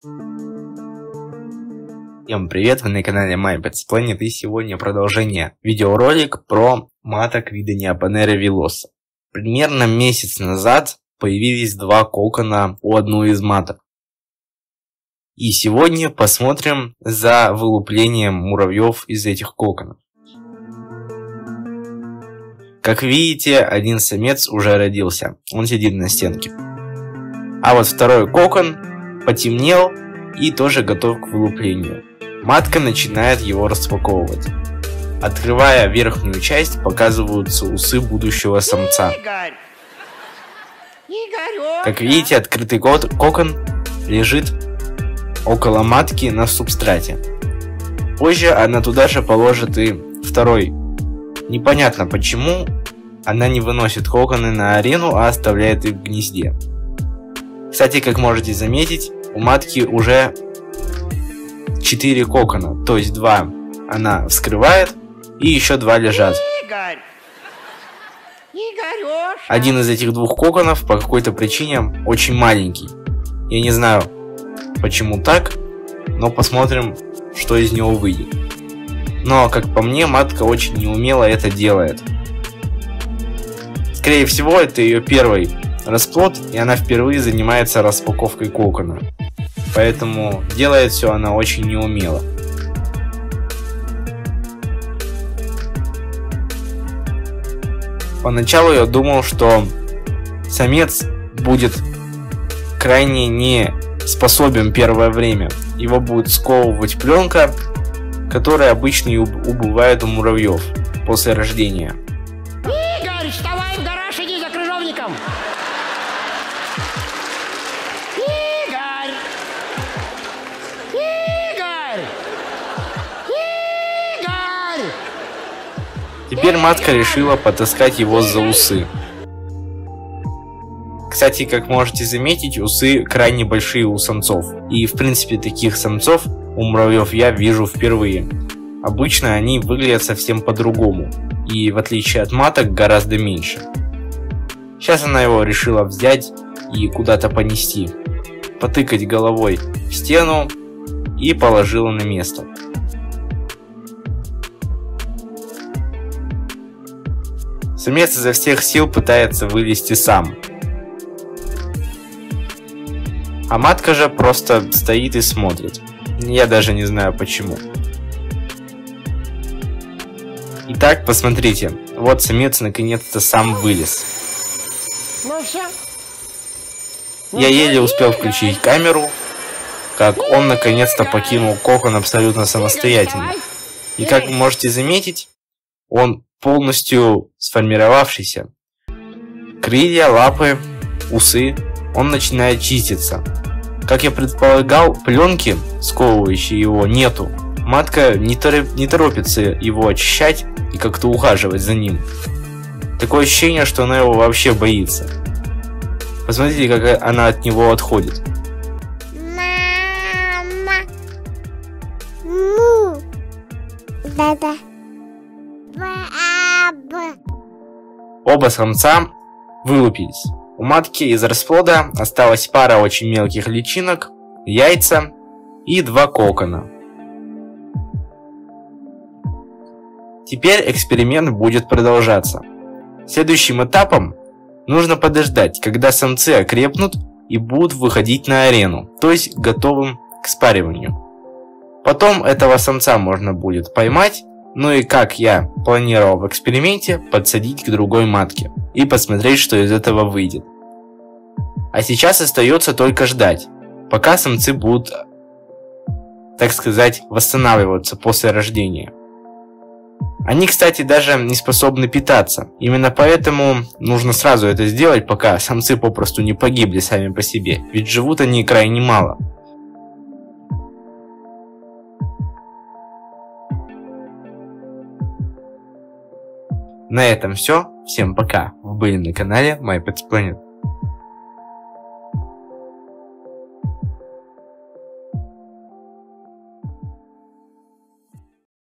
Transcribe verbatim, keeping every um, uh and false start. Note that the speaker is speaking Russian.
Всем привет, вы на канале MyPetsPlanet, и сегодня продолжение видеоролик про маток вида Neopanera villosa. Примерно месяц назад появились два кокона у одной из маток. И сегодня посмотрим за вылуплением муравьев из этих коконов. Как видите, один самец уже родился, он сидит на стенке. А вот второй кокон потемнел и тоже готов к вылуплению. Матка начинает его распаковывать. Открывая верхнюю часть, показываются усы будущего самца. Как видите, открытый кокон лежит около матки на субстрате. Позже она туда же положит и второй. Непонятно почему она не выносит коконы на арену, а оставляет их в гнезде. Кстати, как можете заметить, у матки уже четыре кокона, то есть два она вскрывает и еще два лежат. Один из этих двух коконов по какой-то причине очень маленький. Я не знаю, почему так, но посмотрим, что из него выйдет. Но, как по мне, матка очень неумело это делает. Скорее всего, это ее первый расплод, и она впервые занимается распаковкой кокона. Поэтому делает все она очень неумело. Поначалу я думал, что самец будет крайне не способен первое время. Его будет сковывать пленка, которая обычно и убывает у муравьев после рождения. Игорь, вставай в гараж, иди за крыжовником! Игорь! Игорь! Игорь! Теперь матка решила потаскать его за усы. Кстати, как можете заметить, усы крайне большие у самцов. И в принципе таких самцов у муравьев я вижу впервые. Обычно они выглядят совсем по-другому. И в отличие от маток гораздо меньше. Сейчас она его решила взять и куда-то понести. Потыкать головой в стену и положила на место. Самец изо всех сил пытается вылезти сам. А матка же просто стоит и смотрит. Я даже не знаю почему. Итак, посмотрите. Вот самец наконец-то сам вылез. Ну все. Я еле успел включить камеру, как он наконец-то покинул кокон абсолютно самостоятельно. И как вы можете заметить, он полностью сформировавшийся. Крылья, лапы, усы. Он начинает чиститься. Как я предполагал, пленки, сковывающей его, нету. Матка не, тороп, не торопится его очищать и как-то ухаживать за ним. Такое ощущение, что она его вообще боится. Посмотрите, как она от него отходит. Мама. Му. Да-да. Баба. Оба самца вылупились. У матки из расплода осталась пара очень мелких личинок, яйца и два кокона. Теперь эксперимент будет продолжаться. Следующим этапом нужно подождать, когда самцы окрепнут и будут выходить на арену, то есть готовым к спариванию. Потом этого самца можно будет поймать, ну и, как я планировал в эксперименте, подсадить к другой матке и посмотреть, что из этого выйдет. А сейчас остается только ждать, пока самцы будут, так сказать, восстанавливаться после рождения. Они, кстати, даже не способны питаться. Именно поэтому нужно сразу это сделать, пока самцы попросту не погибли сами по себе, ведь живут они крайне мало. На этом все. Всем пока. Вы были на канале MyPetsPlanet.